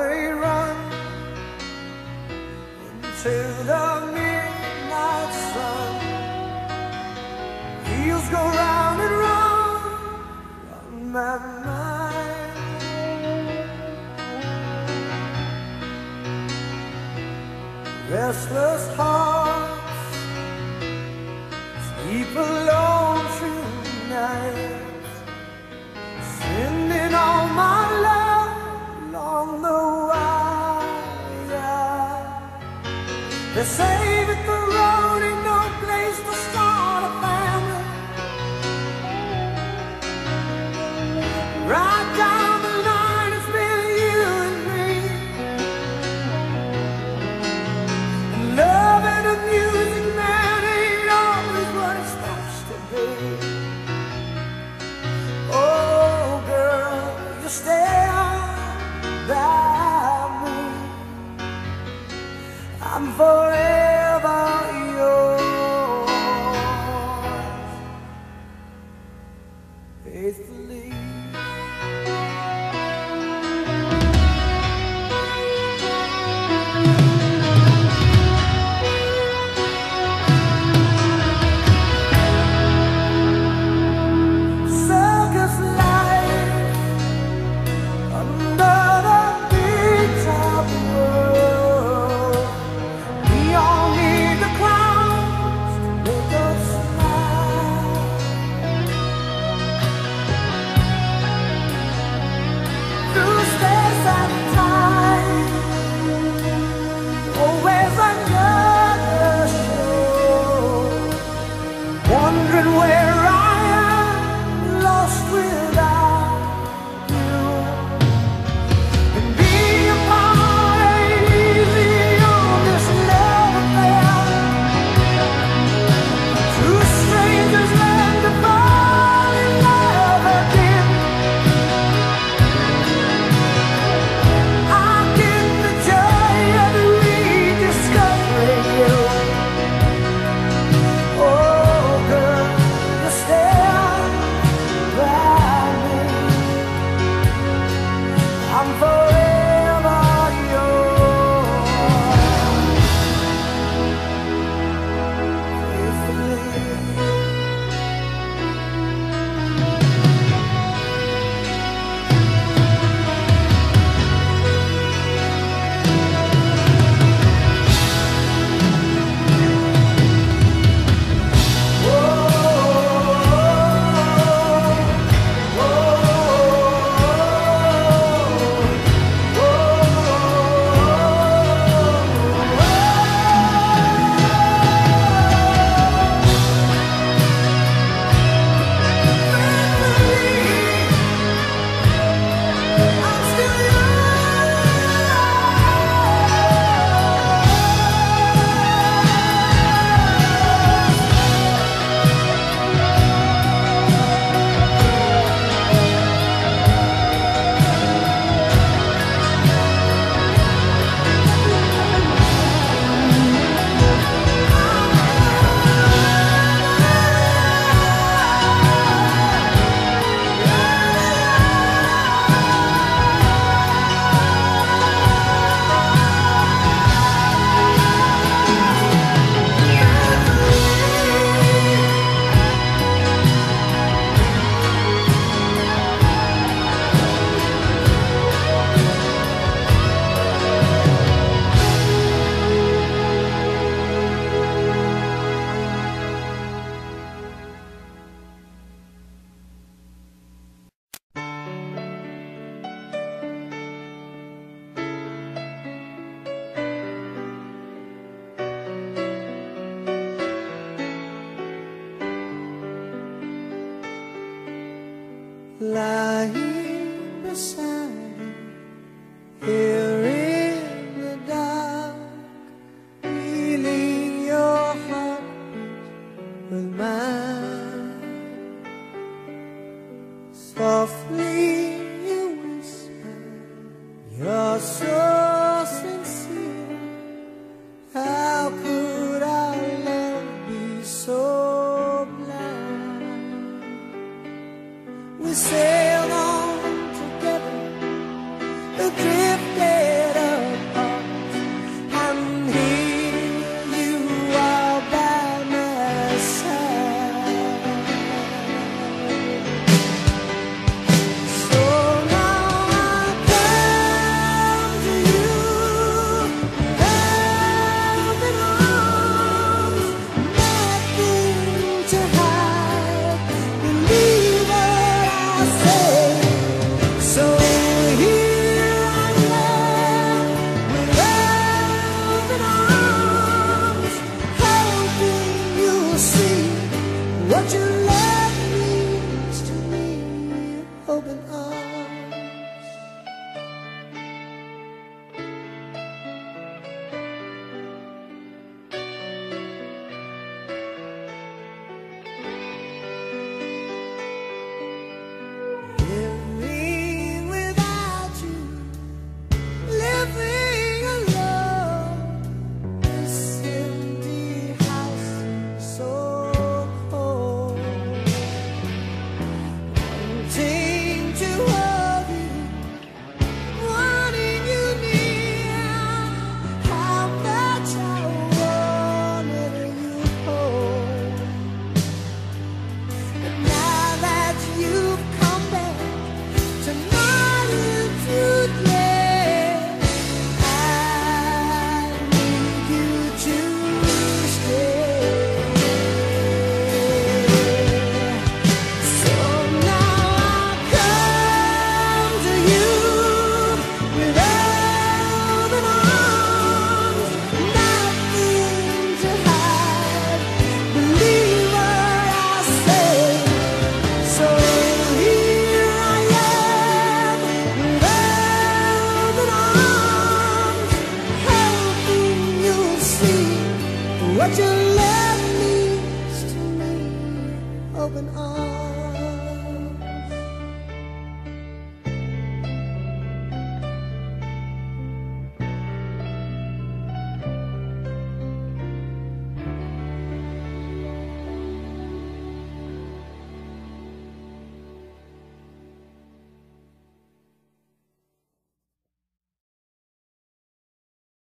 highway run into the midnight sun. Wheels go round and round on my mind. Restless hearts sleep alone through nights, sending all my love along the wire. They say that the road ain't no place to start a family. Right down the line, it's been you and me. Love and the music, man, ain't always what it's supposed to be. Oh, girl, you stand by me. I'm forever yours, faithfully. Circus life under the big top world. We all need the clowns to make us smile. Through space and time, always another show. Wondering where I am, lost without you. And being apart ain't easy on this love affair. Two strangers learn to fall in love again. I get the joy of rediscovering you. Oh, girl, you stand by me. I'm forever yours, faithfully. I'm still lying beside you here in the dark, feeling your heartbeat with mine. Softly you whisper, you're so sincere. How could our love be so blind? We sailed on together open arms.